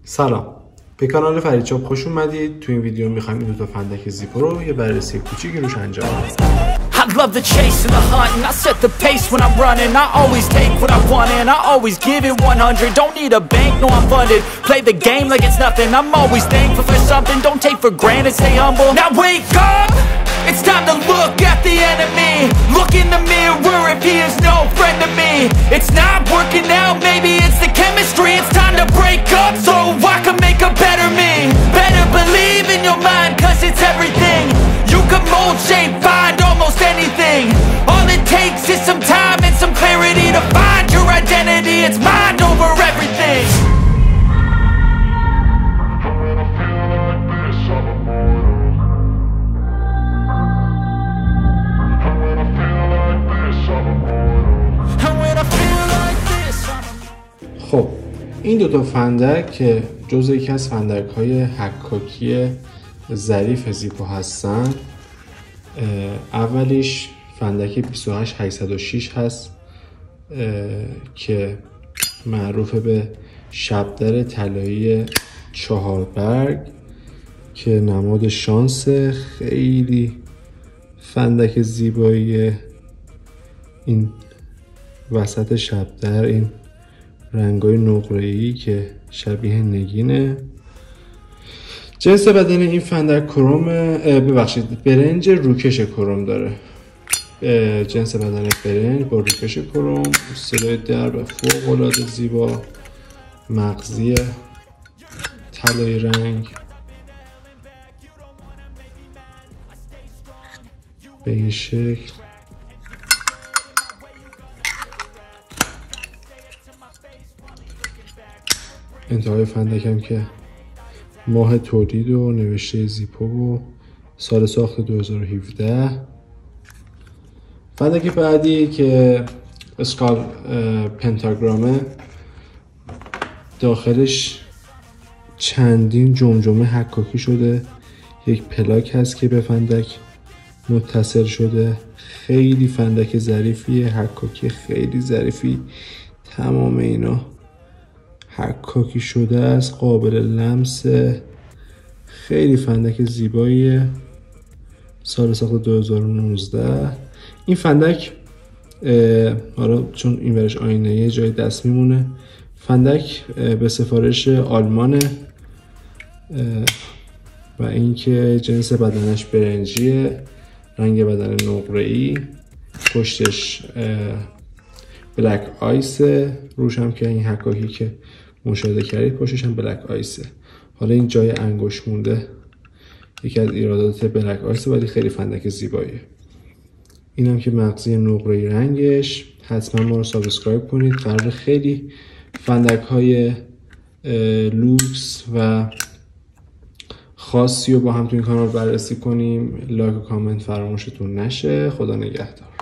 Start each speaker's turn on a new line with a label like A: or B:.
A: سلام، به کانال فریدچاپ خوش اومدید. تو این ویدیو میخوایم این دو تا فندک زیپو رو یه بررسی کوچیکی روش انجام بدیم.
B: I love the chase and the hunt, and I set the pace when I'm running. I always take what I want and I always give it 100. Don't need a bank, no I'm funded. Play the game like it's nothing. I'm always thankful for something. Don't take for granted, stay humble. Now wake up, it's time to look at the enemy. Look in the mirror if he is no friend to me. It's not working out, maybe it's the chemistry. It's time to break up so I can make a better me. Better believe in your mind, cause it's everything. You can mold, shape, find almost anything. All it takes is some time and some clarity to find your identity. It's mind over everything.
A: خب این دو تا فندک که جزء یکی از فندک های حکاکی ظریف زیپو هستن. اولیش فندک 28806 هست که معروف به شبدر طلایی 4 برگ که نماد شانس. خیلی فندک زیبایی. این وسط شبدر این رنگای نقره‌ای که شبیه نگینه. جنس بدن این فندک کروم، برنج روکش کروم داره. جنس بدن برنج با روکش کروم، صدای درب فوق‌العاده زیبا، مغزی طلایی رنگ به این شکل. انتهای فندک هم که ماه تولید و نوشته زیپو و سال ساخت 2017. فندک بعدی که اسکال پنتاگرامه، داخلش چندین جمجمه حکاکی شده. یک پلاک هست که به فندک متصل شده. خیلی فندک ظریفیه، حکاکی خیلی ظریفی. تمام اینا حکاکی شده است، قابل لمس. خیلی فندک زیباییه. سال ساخت 2019. این فندک حالا چون این ورش آینه یه جای دست میمونه. فندک به سفارش آلمانه و اینکه جنس بدنش برنجیه، رنگ بدن نقره‌ای، پشتش بلک آیسه، روش هم که این حکاکی که مشاهده کردید پشتش هم بلک آیسه. حالا این جای انگشت مونده یکی از ایرادات بلک آیسه، ولی خیلی فندک زیباییه. این هم که مغزی نقره‌ای رنگش. حتما ما رو سابسکرایب کنید. قرار خیلی فندک های لوکس و خاصی رو با هم تو این کانال بررسی کنیم. لایک و کامنت فراموشتون نشه. خدا نگهدار.